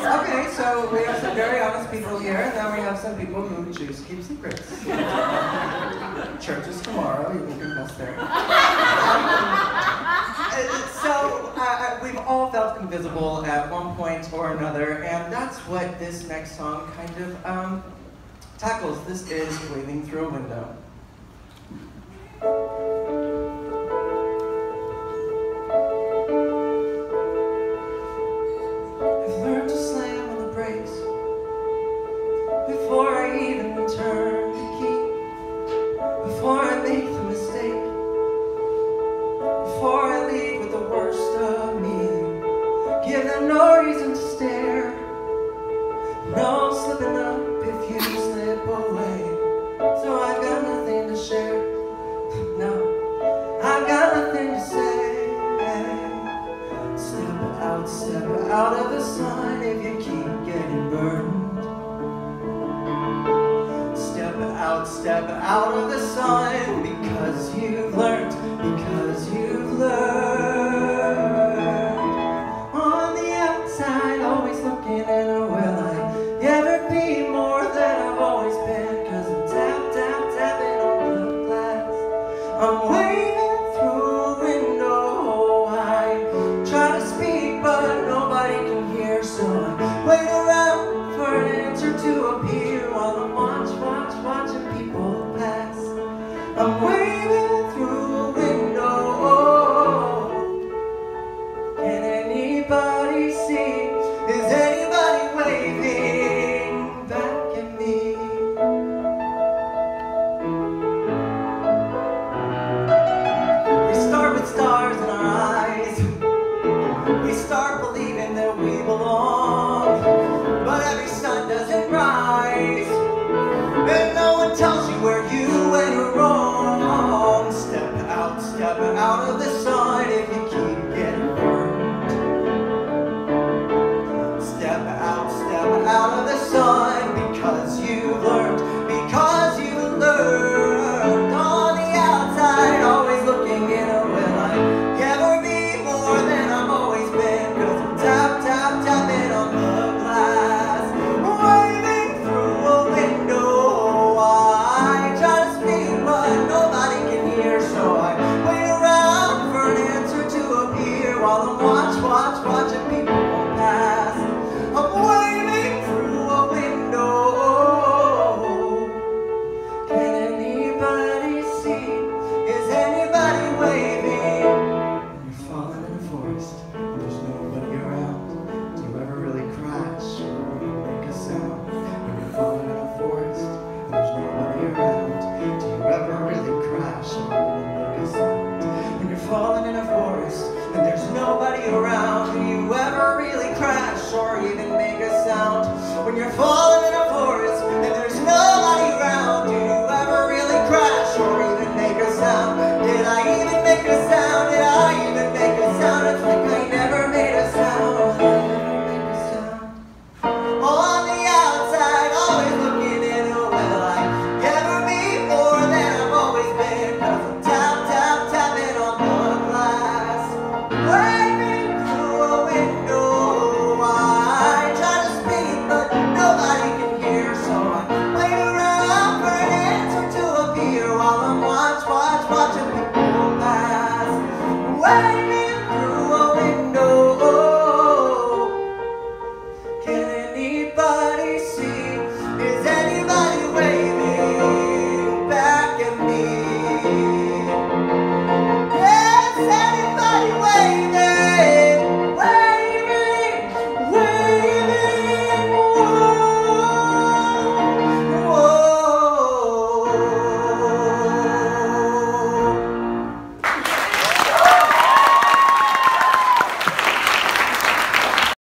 Okay, so we have some very honest people here, and then we have some people who choose to keep secrets. Church is tomorrow, you can confess there. We've all felt invisible at one point or another, and that's what this next song kind of tackles. This is Waving Through a Window. I've learned to slam on the brakes before I even turn the key, before I make the mistake, before I lead with the worst of me. Give them no reason to stare, no slipping up if you slip away. So I've got nothing to share, no, I've got nothing to say. Step out of the sun if you keep getting burned. Step out of the sun because you've learned, because you've learned. On the outside, always looking in, or will I ever be more than I've always been? Cause I'm tapping on the glass. I'm waving through a window. I try to speak, but nobody can hear, so I wait around for an answer to appear while I'm watching people pass. I'm